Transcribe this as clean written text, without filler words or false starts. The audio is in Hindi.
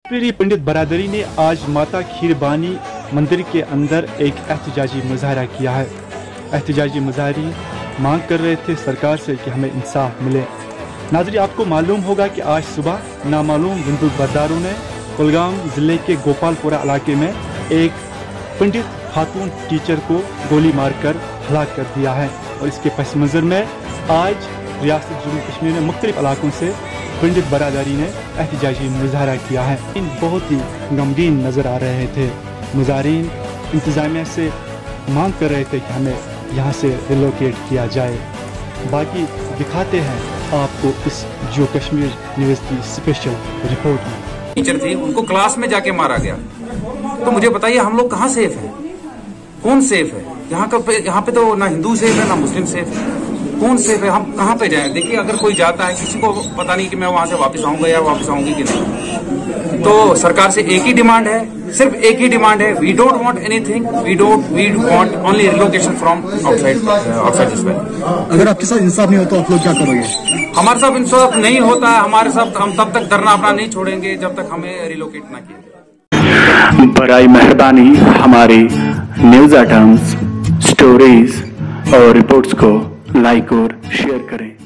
कश्मीरी पंडित बरादरी ने आज माता खीरबानी मंदिर के अंदर एक एहतजाजी मुजाहरा किया है। एहतजाजी मुजाहरी मांग कर रहे थे सरकार से कि हमें इंसाफ मिले। नाज़रीन, आपको मालूम होगा कि आज सुबह नामालूम बंदूक बरदारों ने कुलगाम ज़िले के गोपालपुरा इलाके में एक पंडित खातून टीचर को गोली मारकर हलाक कर दिया है। और इसके पस मंज़र में आज रियासत जम्मू कश्मीर में मुख्तलिफ इलाकों से पंडित बरादरी ने एहतजाजी मुजाहरा किया है। इन बहुत ही गमगीन नज़र आ रहे थे। मुजाहरीन इंतज़ामिया से मांग कर रहे थे कि हमें यहाँ से रिलोकेट किया जाए। बाकी दिखाते हैं आपको इस जो कश्मीर न्यूज़ की स्पेशल रिपोर्ट में। टीचर थे, उनको क्लास में जाके मारा गया। तो मुझे बताइए, हम लोग कहाँ सेफ हैं? कौन सेफ है? यहाँ पे तो ना हिंदू सेफ है ना मुस्लिम सेफ है। कौन सेफ है? हम कहाँ पे जाएं? देखिए, अगर कोई जाता है, किसी को पता नहीं कि मैं वहां से वापस आऊंगा या वापस आऊंगी कि नहीं। तो सरकार से एक ही डिमांड है, सिर्फ एक ही डिमांड है। We don't want anything, we want only relocation from outside this valley. अगर आपके साथ इंसाफ नहीं होता तो आप लोग क्या करोगे? हमारे साथ इंसाफ नहीं होता है, हमारे साथ हम तब तक धरना अपना नहीं छोड़ेंगे जब तक हमें रिलोकेट ना किया। बराई मेहरबानी हमारे न्यूज़ आइटम्स, स्टोरीज और रिपोर्ट्स को लाइक और शेयर करें।